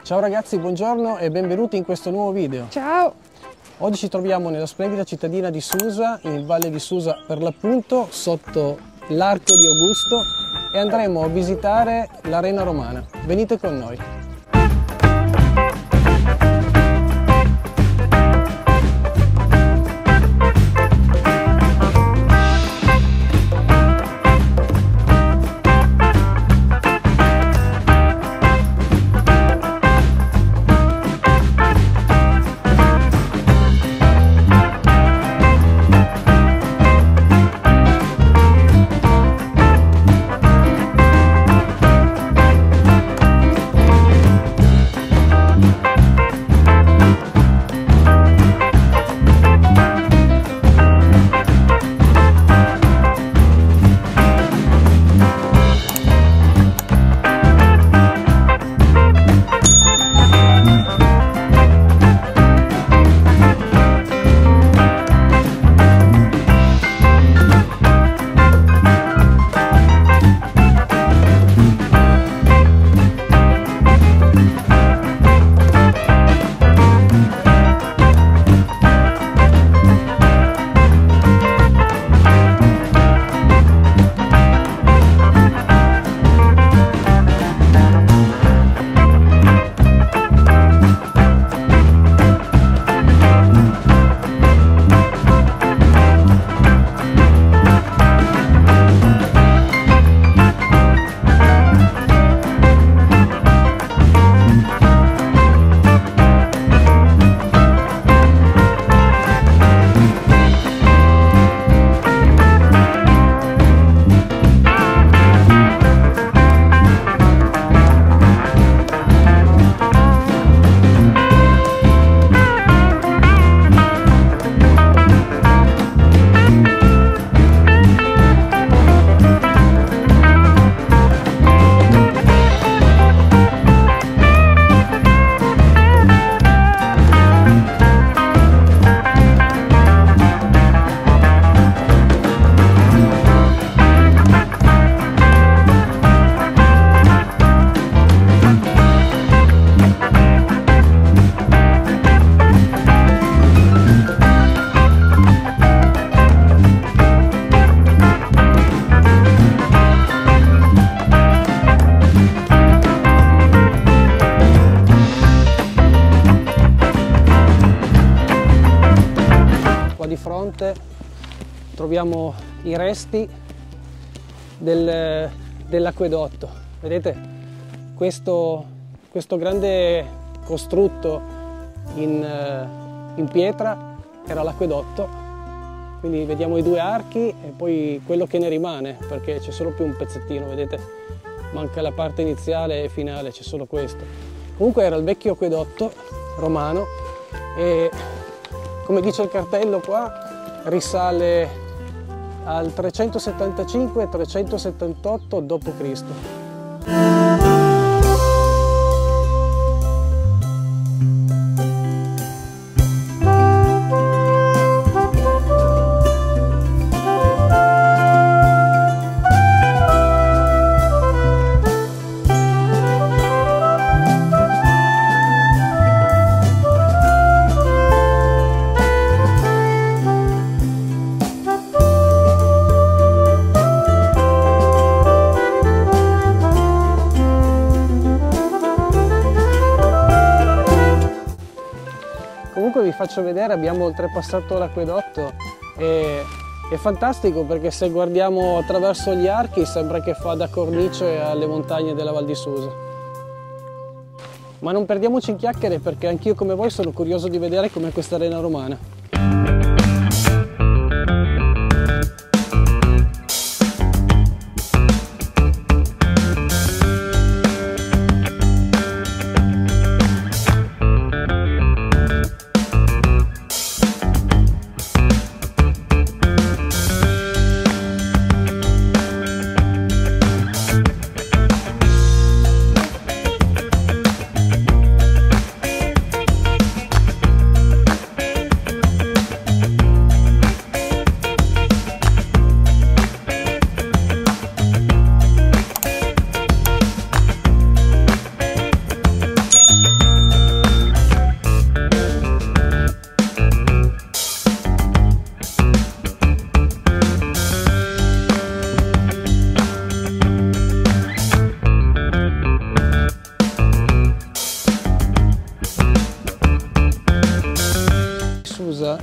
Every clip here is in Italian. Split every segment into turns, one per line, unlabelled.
Ciao ragazzi, buongiorno e benvenuti in questo nuovo video.
Ciao!
Oggi ci troviamo nella splendida cittadina di Susa, in Valle di Susa per l'appunto, sotto l'Arco di Augusto, e andremo a visitare l'Arena Romana. Venite con noi. Di fronte troviamo i resti dell'acquedotto. Vedete questo grande costrutto in pietra era l'acquedotto, quindi vediamo i due archi e poi quello che ne rimane, perché c'è solo più un pezzettino, vedete, manca la parte iniziale e finale, c'è solo questo. Comunque era il vecchio acquedotto romano e, come dice il cartello qua, risale al 375-378 d.C. Comunque vi faccio vedere, abbiamo oltrepassato l'acquedotto e è fantastico perché se guardiamo attraverso gli archi sembra che fa da cornice alle montagne della Val di Susa. Ma non perdiamoci in chiacchiere perché anch'io come voi sono curioso di vedere com'è questa arena romana.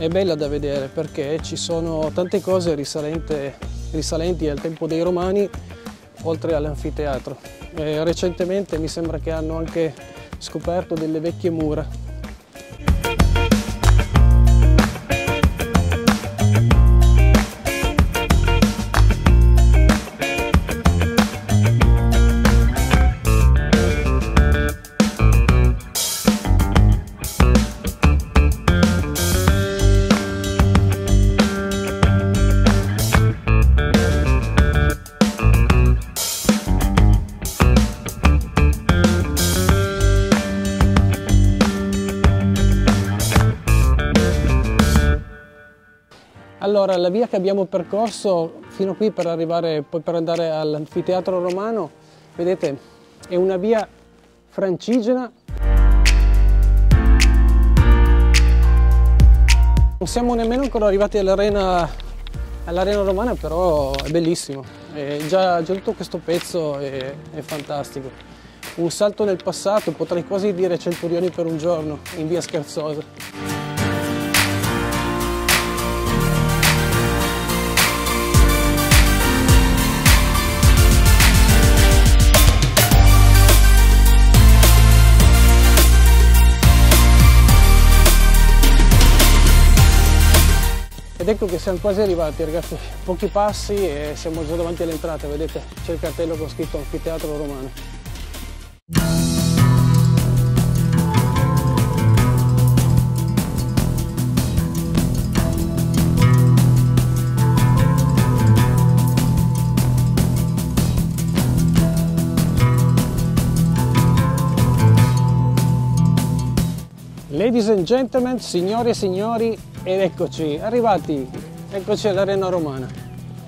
è bella da vedere perché ci sono tante cose risalenti al tempo dei Romani, oltre all'anfiteatro. Recentemente mi sembra che hanno anche scoperto delle vecchie mura. Allora, la via che abbiamo percorso fino qui per arrivare, poi per andare all'anfiteatro romano, vedete, è una via francigena. Non siamo nemmeno ancora arrivati all'arena romana, però è bellissimo. Già tutto questo pezzo è fantastico. Un salto nel passato, potrei quasi dire Centurioni per un giorno, in via Scherzosa. Ed ecco che siamo quasi arrivati, ragazzi, pochi passi e siamo già davanti all'entrata, vedete, c'è il cartello con scritto Anfiteatro Romano. Ladies and gentlemen, signore e signori, ed eccoci, arrivati, eccoci all'arena romana.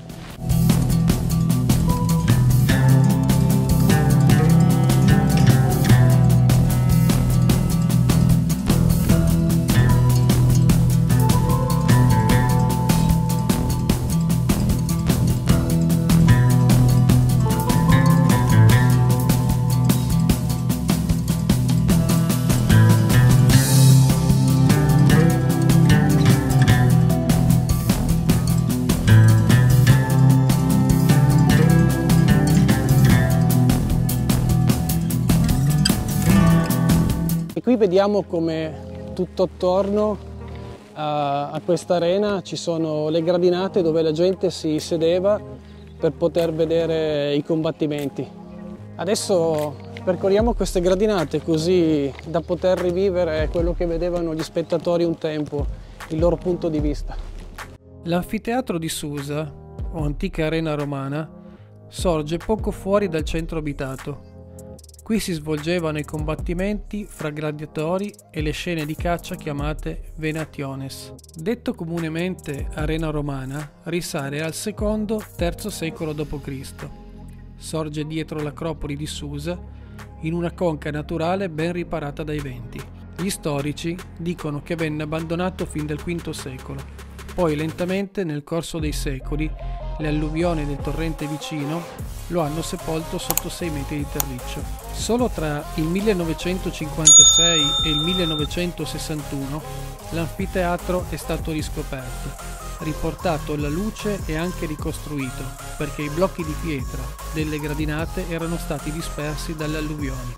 Qui vediamo come tutto attorno a questa arena ci sono le gradinate dove la gente si sedeva per poter vedere i combattimenti. Adesso percorriamo queste gradinate così da poter rivivere quello che vedevano gli spettatori un tempo, il loro punto di vista. L'anfiteatro di Susa, o antica arena romana, sorge poco fuori dal centro abitato. Qui si svolgevano i combattimenti fra gladiatori e le scene di caccia chiamate venationes. Detto comunemente arena romana, risale al II-III secolo d.C. Sorge dietro l'acropoli di Susa, in una conca naturale ben riparata dai venti. Gli storici dicono che venne abbandonato fin dal V secolo. Poi lentamente, nel corso dei secoli, le alluvioni del torrente vicino lo hanno sepolto sotto 6 metri di terriccio. Solo tra il 1956 e il 1961 l'anfiteatro è stato riscoperto, riportato alla luce e anche ricostruito, perché i blocchi di pietra delle gradinate erano stati dispersi dalle alluvioni.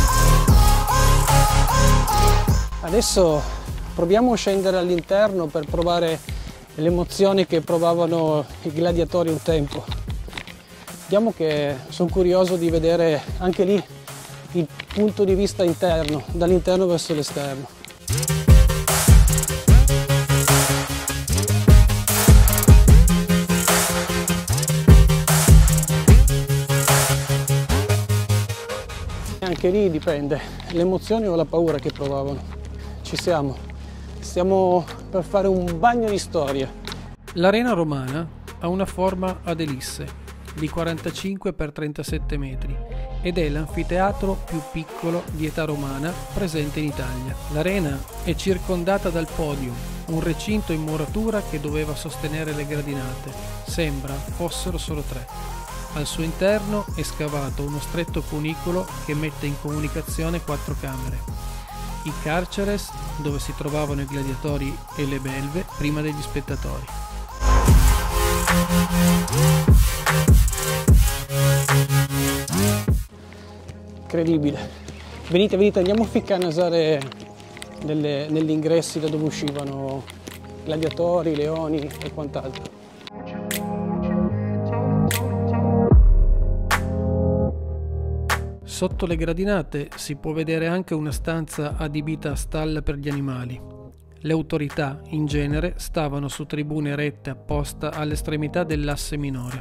Adesso proviamo a scendere all'interno per provare le emozioni che provavano i gladiatori un tempo. Vediamo che sono curioso di vedere anche lì il punto di vista interno, dall'interno verso l'esterno. E anche lì dipende, le emozioni o la paura che provavano. Ci siamo. Stiamo per fare un bagno di storia. L'arena romana ha una forma ad elisse di 45 x 37 metri ed è l'anfiteatro più piccolo di età romana presente in Italia. L'arena è circondata dal podium, un recinto in muratura che doveva sostenere le gradinate. Sembra fossero solo 3. Al suo interno è scavato uno stretto cunicolo che mette in comunicazione 4 camere.
i carceres, dove si trovavano i gladiatori e le belve prima degli spettatori.
Incredibile. Venite, venite, andiamo a ficcare a nasare negli ingressi da dove uscivano gladiatori, leoni e quant'altro.
Sotto le gradinate si può vedere anche una stanza adibita a stalla per gli animali. Le autorità, in genere, stavano su tribune erette apposta all'estremità dell'asse minore.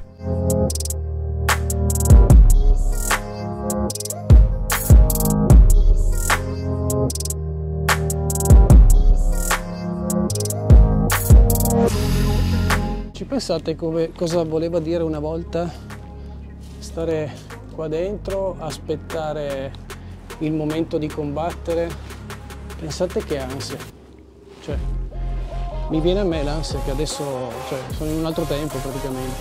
Ci pensate cosa voleva dire una volta stare qua dentro, aspettare il momento di combattere? Pensate che ansia, cioè mi viene a me l'ansia che adesso, cioè, sono in un altro tempo praticamente.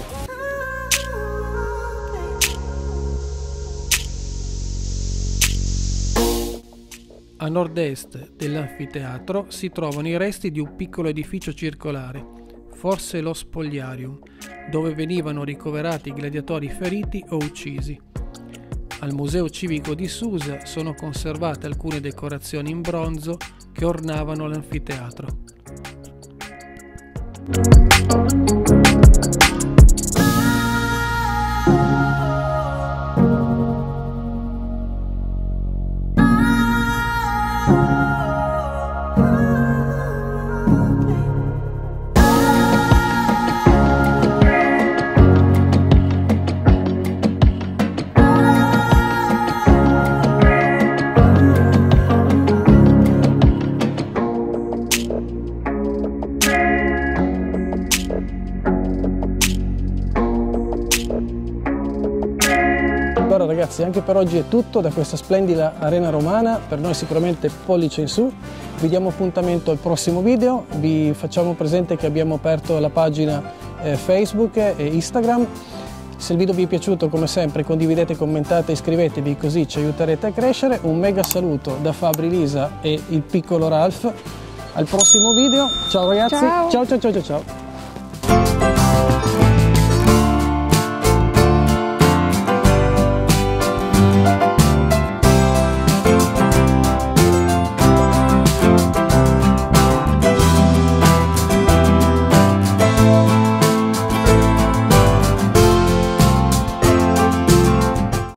A nord-est dell'anfiteatro si trovano i resti di un piccolo edificio circolare, forse lo Spogliarium, dove venivano ricoverati i gladiatori feriti o uccisi. Al Museo Civico di Susa sono conservate alcune decorazioni in bronzo che ornavano l'anfiteatro.
Allora ragazzi, anche per oggi è tutto da questa splendida arena romana, per noi sicuramente pollice in su. Vi diamo appuntamento al prossimo video, vi facciamo presente che abbiamo aperto la pagina Facebook e Instagram. Se il video vi è piaciuto, come sempre, condividete, commentate, iscrivetevi, così ci aiuterete a crescere. Un mega saluto da Fabri, Lisa e il piccolo Ralph. Al prossimo video, ciao ragazzi, ciao ciao ciao ciao ciao.